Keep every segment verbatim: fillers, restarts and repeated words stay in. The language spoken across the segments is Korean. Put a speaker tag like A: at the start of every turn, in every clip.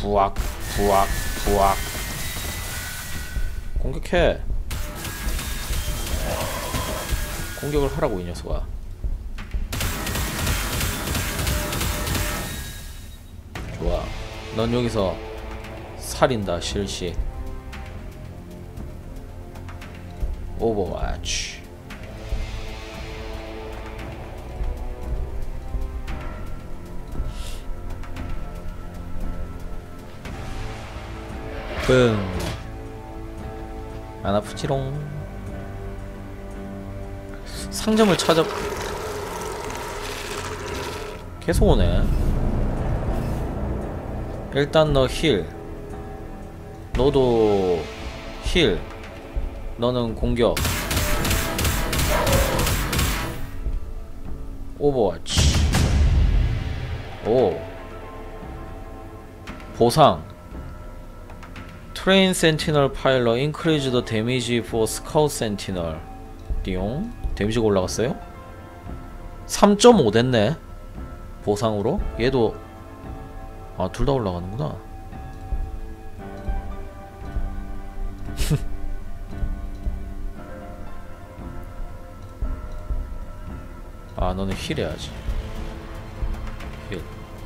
A: 부악 부악 부악. 공격해. 공격을 하라고 이 녀석아. 좋아. 넌 여기서 살인다 실시. 오버워치. 뻥. 안 아프지롱. 상점을 찾아. 계속 오네. 일단 너 힐. 너도 힐. 너는 공격. 오버워치. 오. 보상. 트레인 센티널 파일러 increase the damage for scout sentinel. 띠용. 데미지가 올라갔어요? 삼 점 오 됐네. 보상으로? 얘도 아, 둘 다 올라가는구나. 아, 너는 힐 해야지. 힐.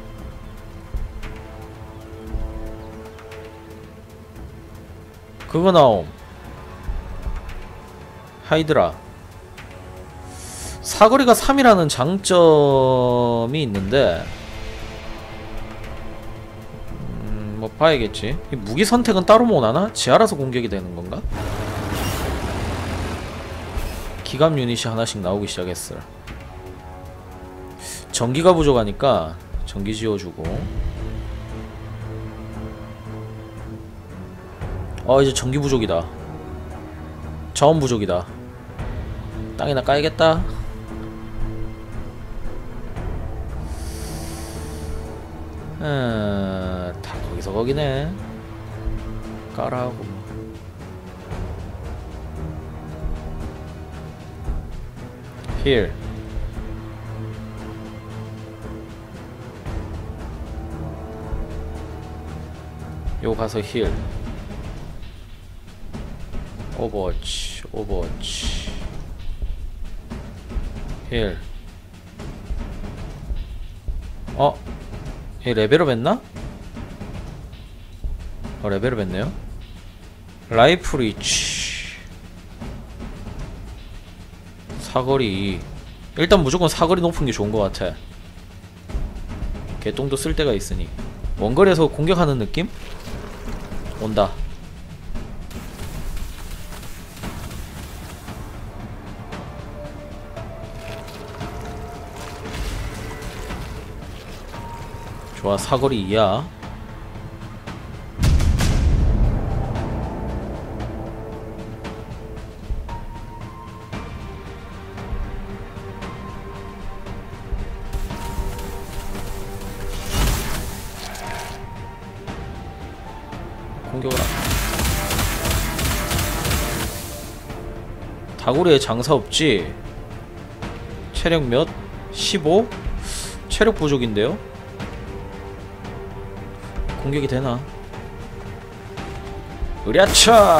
A: 그거 나옴. 하이드라. 사거리가 삼이라는 장점이 있는데, 음, 뭐 봐야겠지. 이 무기 선택은 따로 못하나? 지 알아서 공격이 되는 건가? 기갑 유닛이 하나씩 나오기 시작했어. 전기가 부족하니까 전기 지어주고. 어, 이제 전기 부족이다. 자원 부족이다. 땅이나 까야겠다. 음, 다 거기서 거기네. 까라고. 힐. 요 가서 힐. 오버워치, 오버워치. 힐. 어? 얘 레벨업 했나? 어, 레벨업 했네요. 라이프 리치. 사거리. 일단 무조건 사거리 높은 게 좋은 것 같아. 개똥도 쓸 데가 있으니. 원거리에서 공격하는 느낌? 온다. 좋아, 사거리 이야. 공격을 안. 다구리에 장사 없지? 체력 몇? 십오? 체력 부족인데요? 공격이 되나? 으랴차!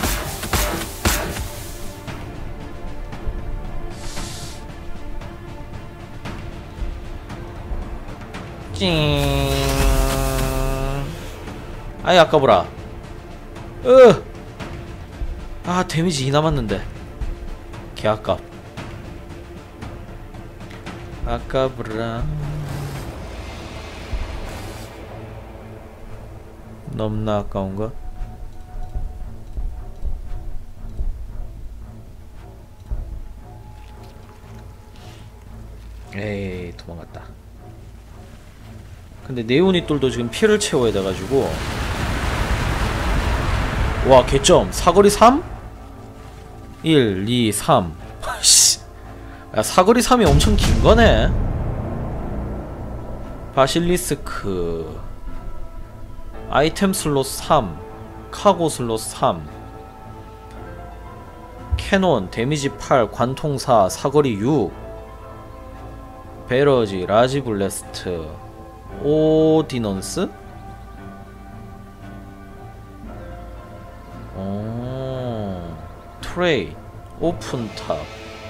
A: 찡. 아이, 아까보라. 으! 아, 데미지 이 남았는데. 개 아깝. 아까보라. 너무나 아까운가? 에이, 도망갔다. 근데 네 유닛들도 지금 피를 채워야 돼가지고. 와, 개점. 사거리 삼? 일, 이, 삼. 야, 사거리 삼이 엄청 긴거네. 바실리스크. 아이템 슬롯 삼, 카고 슬롯 삼, 캐논 데미지 팔, 관통 사, 사거리 육, 베러지, 라지 블래스트, 오디넌스? 프레이, 오픈탑,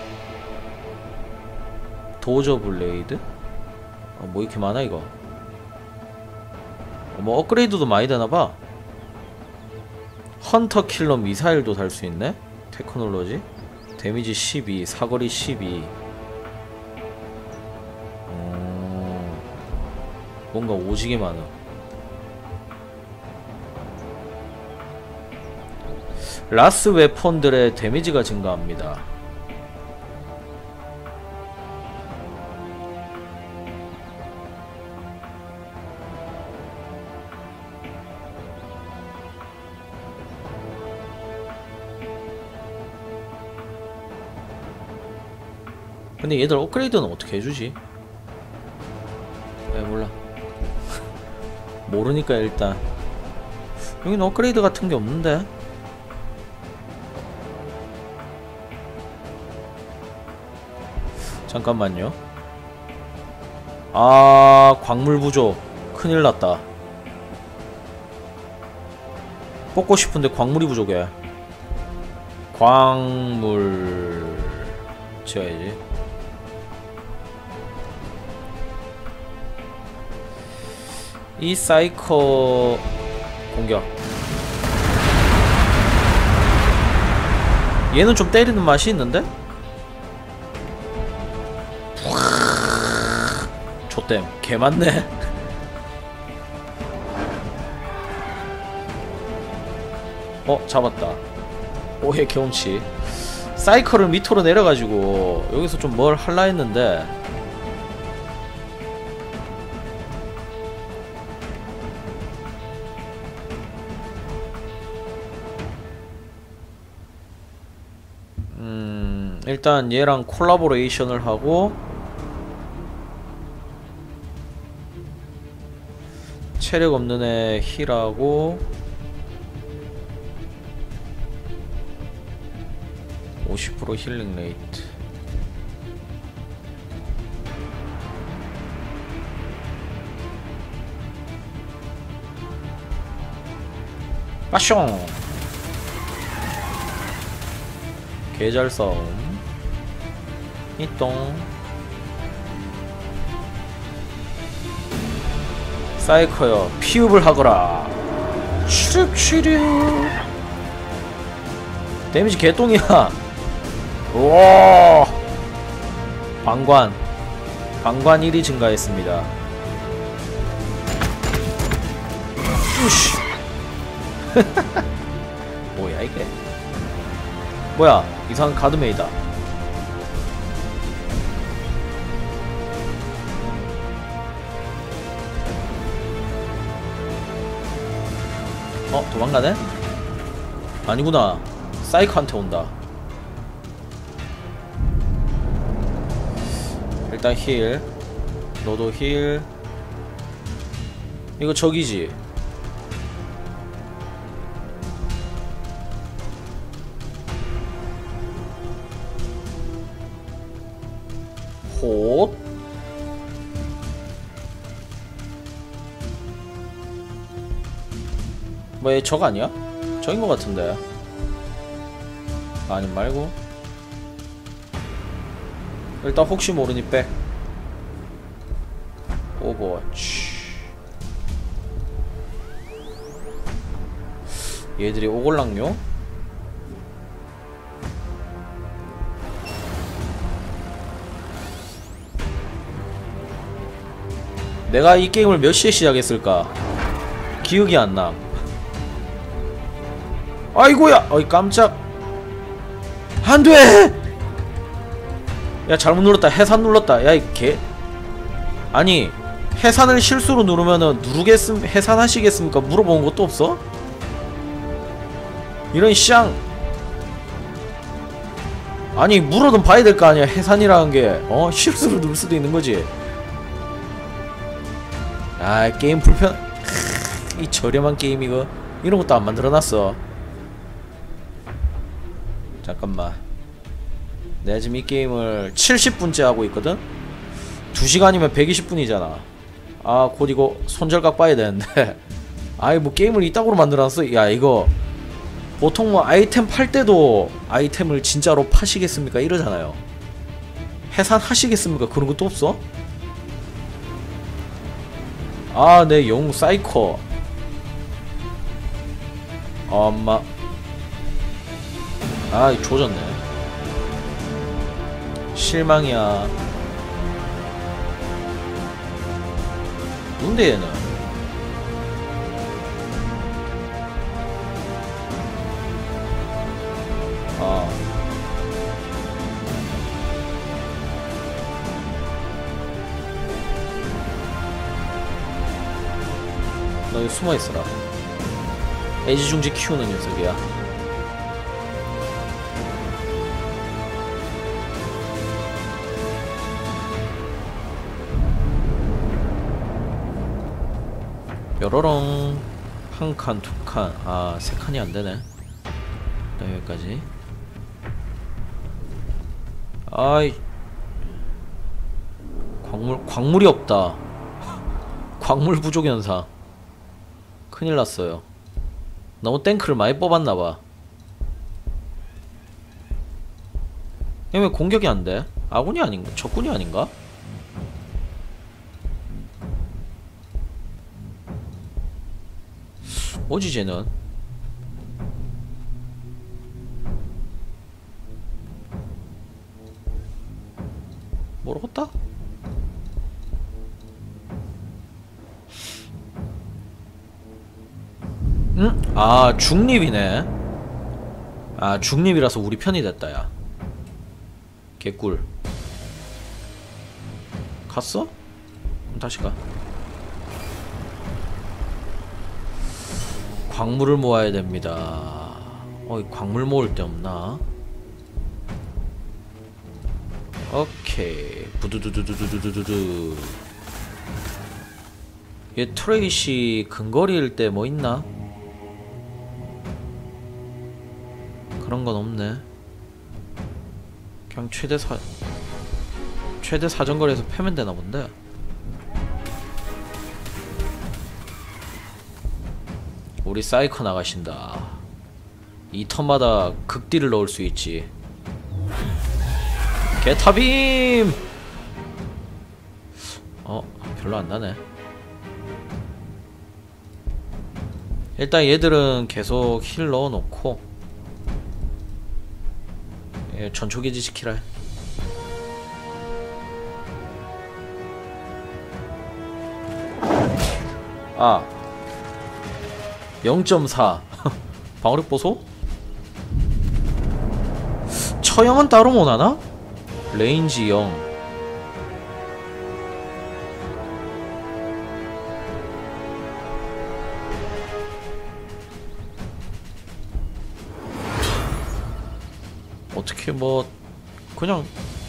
A: 도저 블레이드? 어, 뭐 이렇게 많아 이거. 어, 뭐 업그레이드도 많이 되나봐. 헌터 킬러 미사일도 달 수 있네. 테크놀로지 데미지 십이, 사거리 십이. 어... 뭔가 오지게 많아. 라스 웨폰들의 데미지가 증가합니다. 근데 얘들 업그레이드는 어떻게 해주지? 에 몰라. 모르니까 일단 여기는 업그레이드 같은 게 없는데. 잠깐만요. 아, 광물 부족. 큰일 났다. 뽑고 싶은데 광물이 부족해. 광물 지어야지. 이 사이커 공격. 얘는 좀 때리는 맛이 있는데? 좆댐 개 많네. 어 잡았다. 오해 경험치. 사이커를 밑으로 내려가지고 여기서 좀 뭘 할라 했는데 음 일단 얘랑 콜라보레이션을 하고 체력 없는 애 힐하고 오십 퍼센트 힐링 레이트. 빠숑 개잘 싸움. 이똥 사이커여 피읍을 하거라. 추륵추륵. 데미지 개똥이야. 우와. 방관 방관 일이 증가했습니다. 우씨. 뭐야 이게. 뭐야 이상한 가드메이다. 어 도망가네? 아니구나. 사이커한테 온다. 일단 힐. 너도 힐. 이거 적이지? 폿. 뭐 얘 적 아니야? 적인 것 같은데. 아님 말고. 일단 혹시 모르니 빼. 오버워치. 얘들이 오골랑요? 내가 이 게임을 몇 시에 시작했을까? 기억이 안 나. 아이고야! 어이 깜짝. 안 돼! 야 잘못 눌렀다. 해산 눌렀다. 야 이 개. 아니 해산을 실수로 누르면은 누르겠음 해산하시겠습니까? 물어보는 것도 없어? 이런 쌍. 아니 물어든 봐야 될 거 아니야. 해산이라는 게 어 실수로 누를 수도 있는 거지. 아 게임 불편. 이 저렴한 게임 이거 이런 것도 안 만들어놨어. 잠깐만. 내가 지금 이 게임을 칠십 분째 하고 있거든? 두 시간이면 백이십 분이잖아. 아, 곧 이거 손절각 봐야 되는데. 아이, 뭐 게임을 이따구로 만들어놨어? 야, 이거 보통 뭐 아이템 팔 때도 아이템을 진짜로 파시겠습니까? 이러잖아요. 해산하시겠습니까? 그런 것도 없어? 아, 내 영웅 사이코. 엄마. 아, 조졌네. 실망이야. 뭔데 얘는? 아. 너 여기 숨어있어라. 애지중지 키우는 녀석이야. 뾰로롱. 한 칸, 두 칸. 아, 세 칸이 안 되네. 여기까지. 아이. 광물, 광물이 없다. 광물 부족 현상. 큰일 났어요. 너무 탱크를 많이 뽑았나봐. 왜 공격이 안 돼? 아군이 아닌가? 적군이 아닌가? 뭐지 쟤는? 모르겠다? 응? 아, 중립이네. 아, 중립이라서 우리 편이 됐다, 야. 개꿀. 갔어? 그럼 다시 가. 광물을 모아야 됩니다. 어이, 광물 모을 데 없나? 오케이. 부두두두두두두두두. 얘 트레이시 근거리일 때 뭐 있나? 그런 건 없네. 그냥 최대 사 최대 사정거리에서 패면 되나 본데. 우리 사이코 나가신다. 이 턴마다 극딜을 넣을 수 있지. 개타빔! 어, 별로 안 나네. 일단 얘들은 계속 힐 넣어놓고, 예, 전초기지 지키라 해. 아, 영 점 사. 방어력 보소? 처형은 따로 못하나? 레인지 영. 어떻게 뭐 그냥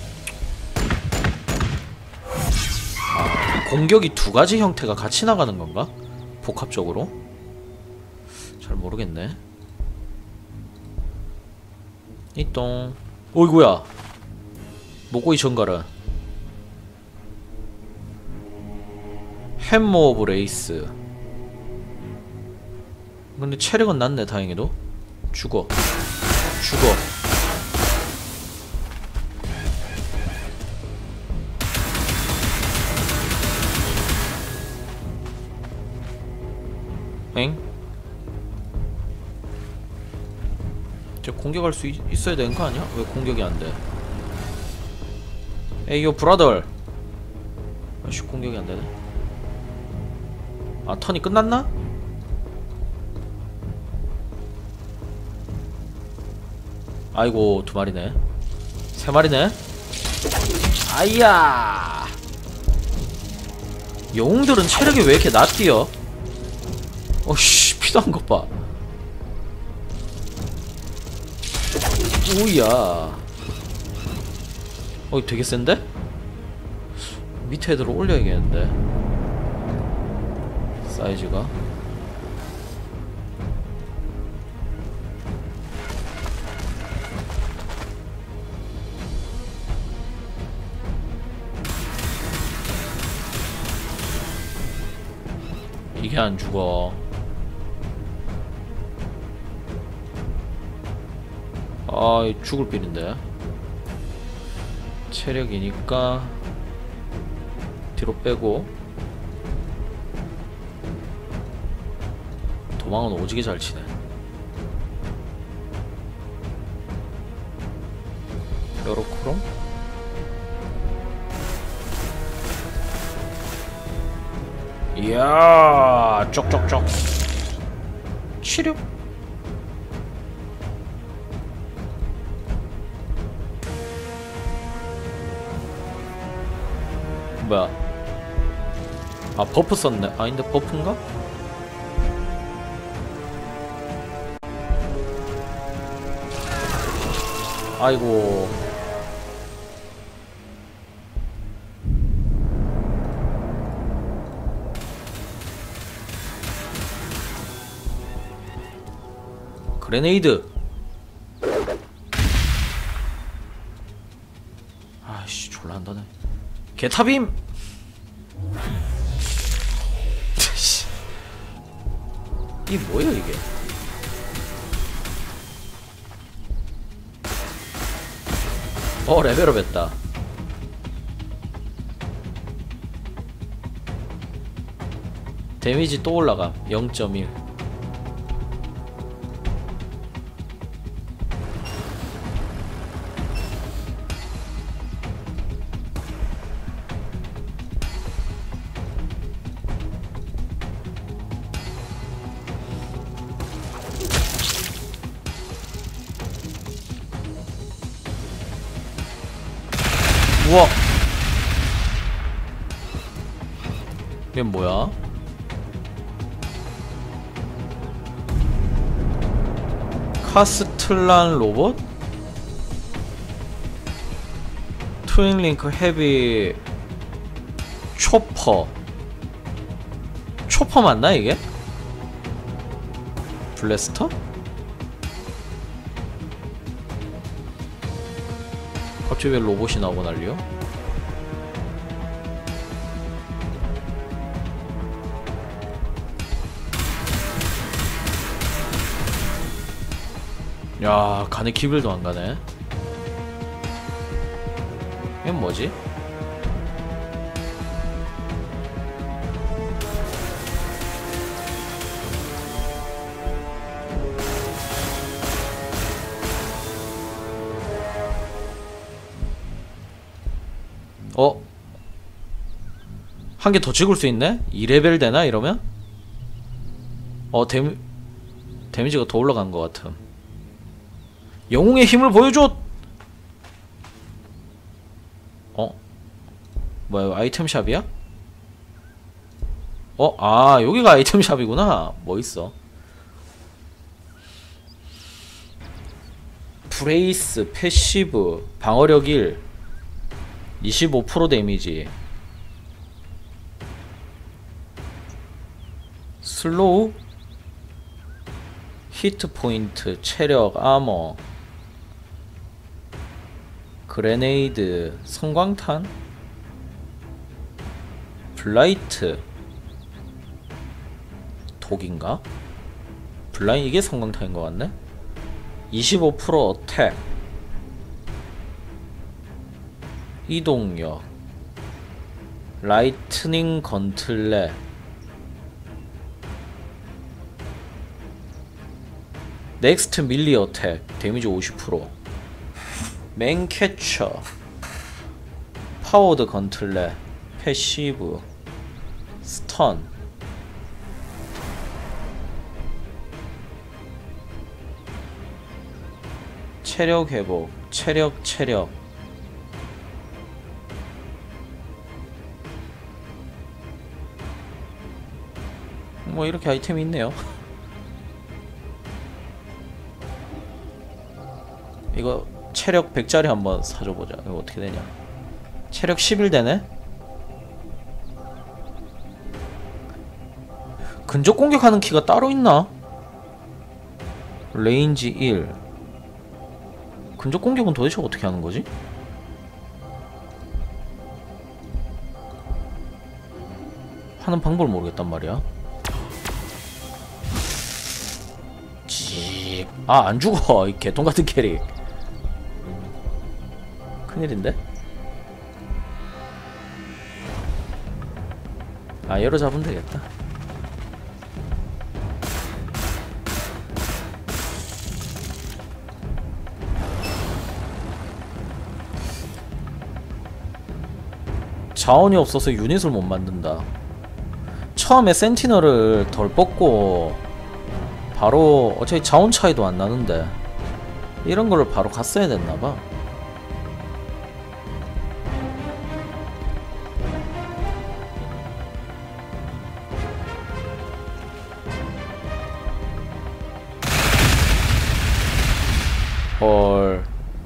A: 아, 공격이 두 가지 형태가 같이 나가는 건가? 복합적으로? 잘 모르겠네. 이똥. 어이구야. 목고이 전갈은 햄머 오브 레이스. 근데 체력은 낮네. 다행히도. 죽어. 죽어. 엥? 저 공격할 수 있, 있어야 되는 거 아니야? 왜 공격이 안 돼? 에이 요 브라더. 아씨 공격이 안 되네. 아 턴이 끝났나? 아이고 두 마리네. 세 마리네. 아이야. 영웅들은 체력이 왜 이렇게 낮디어? 어씨 피도 한 것 봐. 오이야. 어 되게 센데? 밑에 애들을 올려야겠는데. 사이즈가 이게 안 죽어. 아 죽을 빌인데. 체력이니까 뒤로 빼고. 도망은 오지게 잘 치네. 요렇게로 이야 쪽쪽쪽 치료. 뭐야? 아 버프 썼네. 아닌데 버프인가? 아이고. 그레네이드. 아이씨 졸라 한다네. 개타빔. 이 뭐야 이게? 어 레벨업 했다. 데미지 또 올라감. 영 점 일. 우와. 얘 뭐야? 카스틀란 로봇? 트윈링크 헤비 초퍼. 초퍼 맞나 이게? 블래스터? 갑자기 왜 로봇이 나오고 난리요? 야 가네. 기별도 안 가네. 이건 뭐지? 어? 한 개 더 찍을 수 있네? 이 레벨 되나 이러면? 어 데미 데미지가 더 올라간 것 같음. 영웅의 힘을 보여줘! 어? 뭐야 아이템샵이야? 어? 아 여기가 아이템샵이구나. 뭐있어? 브레이스 패시브 방어력 일 이십오 퍼센트 데미지 슬로우 히트 포인트 체력 아머 그레네이드 성광탄 블라이트 독인가? 블라인 이게 성광탄인 것 같네. 이십오 퍼센트 어택 이동력 라이트닝 건틀렛 넥스트 밀리 어택 데미지 오십 퍼센트 맨캐쳐 파워드 건틀렛 패시브 스턴 체력 회복 체력 체력 뭐 이렇게 아이템이 있네요. 이거 체력 백짜리 한번 사줘보자. 이거 어떻게 되냐. 체력 십일 되네? 근접 공격하는 키가 따로 있나? 레인지 일 근접 공격은 도대체 어떻게 하는 거지? 하는 방법을 모르겠단 말이야. 지... 아, 안 죽어. 이 개똥 같은 캐릭. 큰일인데? 아 얘로 잡으면 되겠다. 자원이 없어서 유닛을 못 만든다. 처음에 센티널을 덜 뽑고 바로 어차피 자원 차이도 안 나는데 이런 거를 바로 갔어야 됐나봐. 헐.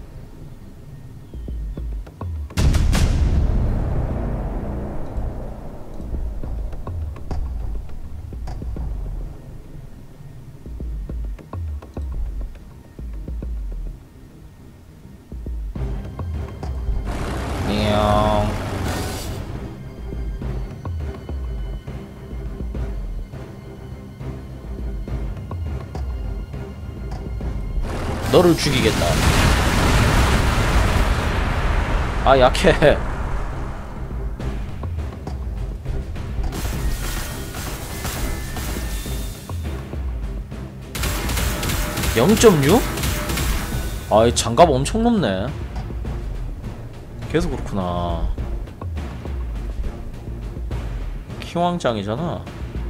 A: 너를 죽이겠다. 아 약해. 영 점 육? 아이 장갑 엄청 높네. 계속 그렇구나. 키왕짱이잖아.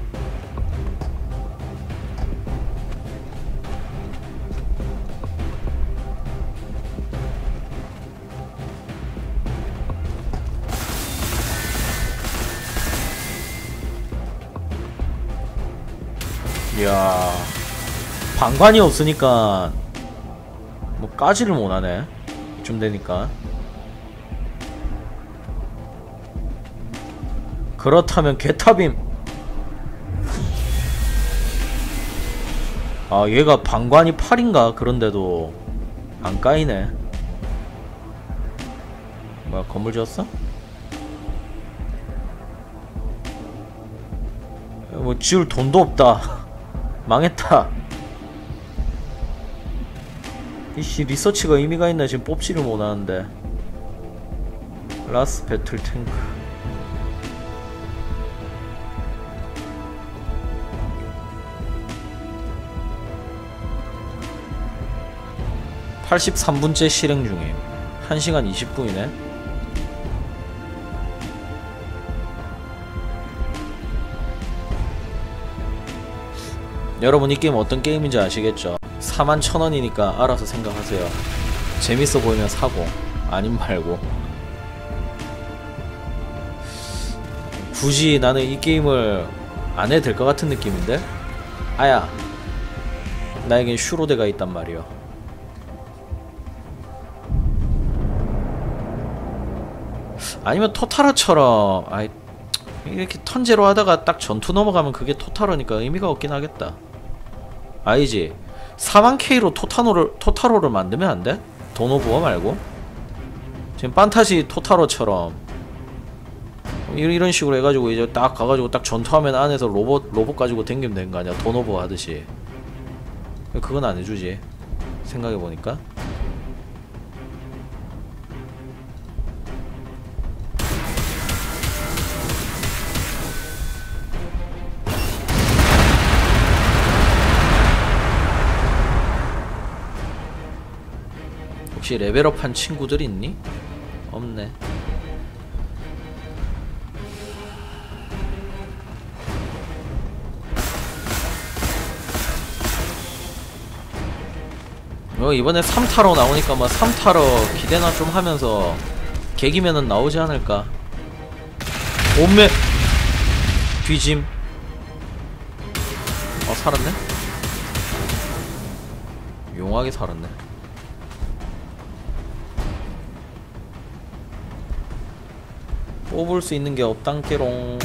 A: 이야, 방관이 없으니까 뭐 까지를 못하네. 이쯤 되니까. 그렇다면 개탑임. 아 얘가 방관이 팔인가? 그런데도 안 까이네. 뭐야, 건물 지었어? 뭐 지을 돈도 없다. 망했다. 이씨 리서치가 의미가 있나? 지금 뽑지를 못하는데. 라스 배틀 탱크. 팔십삼 분째 실행 중임. 한 시간 이십 분이네 여러분 이 게임 어떤 게임인지 아시겠죠? 사만 천 원이니까 알아서 생각하세요. 재밌어 보이면 사고 아님 말고. 굳이 나는 이 게임을 안 해도 될 것 같은 느낌인데? 아야, 나에겐 슈로데가 있단 말이야. 아니면 토타라처럼 아이 이렇게 턴제로 하다가 딱 전투 넘어가면 그게 토타로니까 의미가 없긴 하겠다. 아니지, 사만 케이로 토타노를, 토타로를 만들면 안 돼? 도노부어 말고? 지금 판타지 토타로처럼 이런 식으로 해가지고 이제 딱 가가지고 딱 전투하면 안에서 로봇 로봇 가지고 댕기면 되는 거 아니야? 도노부어 하듯이. 그건 안 해주지 생각해보니까. 혹시 레벨업한 친구들 있니? 없네. 어, 이번에 삼 타로 나오니까 뭐 삼 타로 기대나 좀 하면서 개기면은 나오지 않을까. 온매 뒤짐. 어, 살았네? 용하게 살았네. 뽑을 수 있는 게 없단께롱.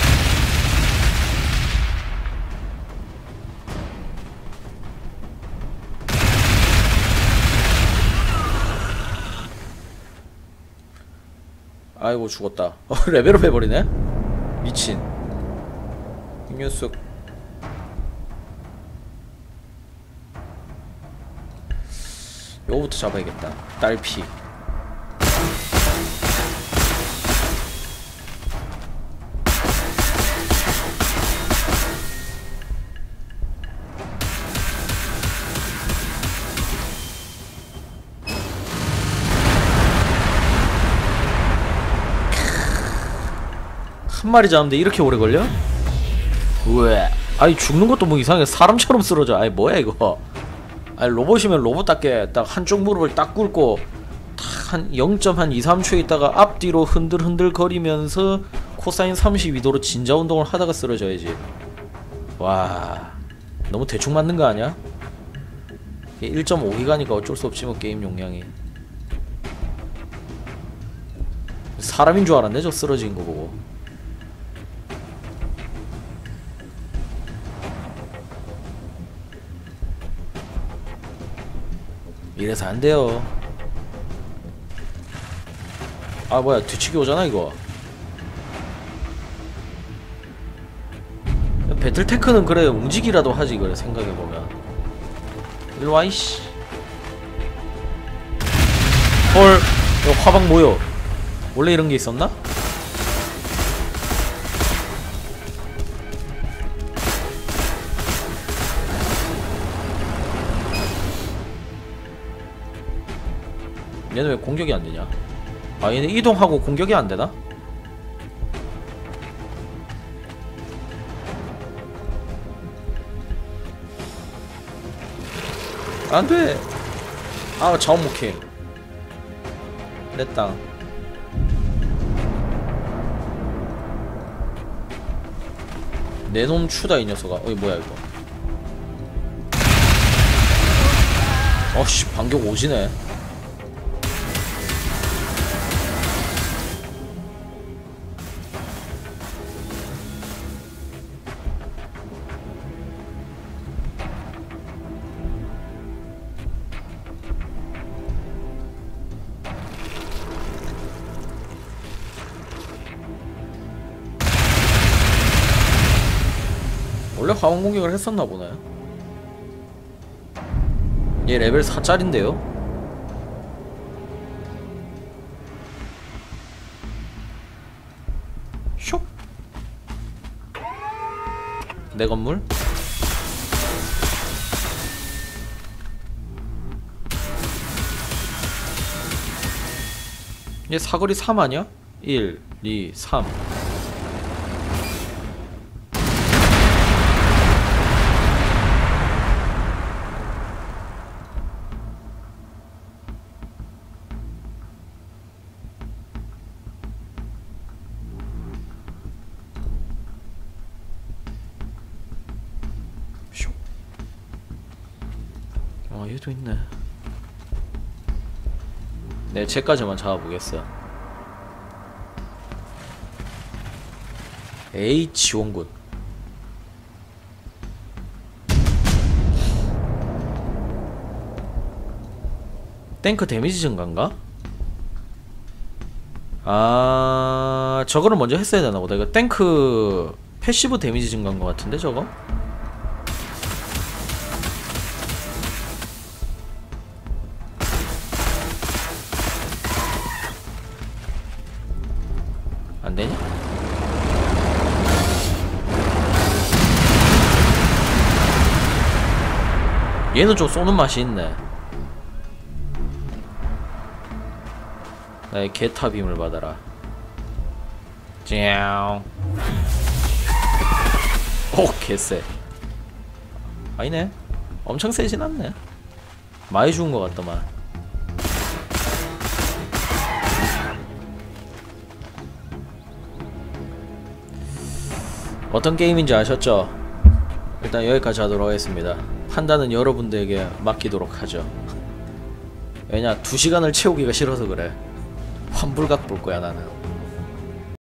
A: 아이고 죽었다. 어, 레벨업 해버리네? 미친 이 녀석. 요거부터 잡아야겠다. 딸피. 한 마리 잡는데 이렇게 오래 걸려? 왜? 아니 죽는 것도 뭐 이상해. 사람처럼 쓰러져. 아니 뭐야 이거. 아니 로봇이면 로봇답게 딱 한쪽 무릎을 딱 꿇고 딱 한 영 점 이, 삼 초 있다가 앞뒤로 흔들흔들 거리면서 코사인 삼십이 도로 진자 운동을 하다가 쓰러져야지. 와 너무 대충 맞는 거 아니야? 일 점 오 기가니까 어쩔 수 없지 뭐 게임 용량이. 사람인 줄 알았네 저 쓰러진 거 보고. 이래서 안 돼요. 아 뭐야 뒤치기 오잖아 이거. 배틀탱크는 그래 움직이라도 하지 그래 생각해보면. 일로와 이씨. 헐 이거 화방 뭐여. 원래 이런게 있었나? 얘는 왜 공격이 안되냐? 아 얘는 이동하고 공격이 안되나? 안돼! 아 자원 못해. 내 땅. 내놈 추다 이 녀석아. 어이 뭐야 이거. 어씨 반격 오지네. 원래 화원 공격을 했었나 보네. 얘 레벨 사짜린데요? 슉! 내 건물? 얘 사거리 삼 아니야? 일, 이, 삼. 아 얘도 있네. 네 쟤까지만 잡아보겠어. 에이 지원군. 탱크 데미지 증가인가? 아 저거를 먼저 했어야 되나보다. 이거 탱크 패시브 데미지 증가인 것 같은데 저거? 안되냐? 얘는 좀 쏘는 맛이 있네. 나의 개탑임을 받아라. 짱. 오 개쎄. 아니네 엄청 세진 않네. 많이 죽은 것 같더만. 어떤 게임인지 아셨죠? 일단 여기까지 하도록 하겠습니다. 판단은 여러분들에게 맡기도록 하죠. 왜냐 두 시간을 채우기가 싫어서 그래. 환불각 볼 거야 나는.